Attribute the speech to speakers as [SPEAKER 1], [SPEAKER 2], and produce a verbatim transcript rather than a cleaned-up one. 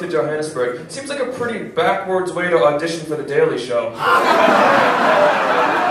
[SPEAKER 1] to Johannesburg. Seems like a pretty backwards way to audition for The Daily Show.